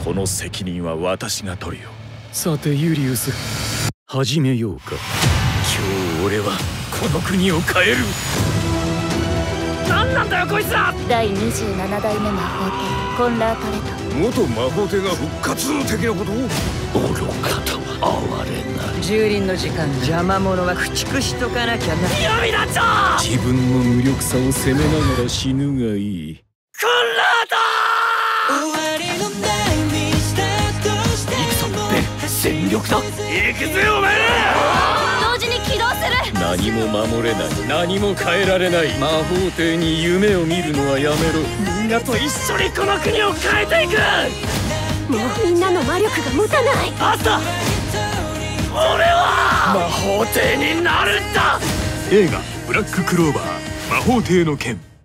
この責任は私が取るよ。 さてユリウス、始めようか。今日俺はこの国を変える。何なんだよこいつら。 第27代目魔法帝コンラートレト。 元魔法帝が復活的なこと？ 愚かとは哀れない。 蹂躙の時間、邪魔者は駆逐しとかなきゃな。 闇だっちゃ。自分の無力さを責めながら死ぬがいい。コンラート。行くぞベン、全力だ。行くぜお前ら。 同時に起動する。 何も守れない、何も変えられない。魔法帝に夢を見るのはやめろ。みんなと一緒にこの国を変えていく。 もうみんなの魔力が持たない。 あった。俺は魔法帝になるんだ。 映画「ブラッククローバー魔法帝の剣」。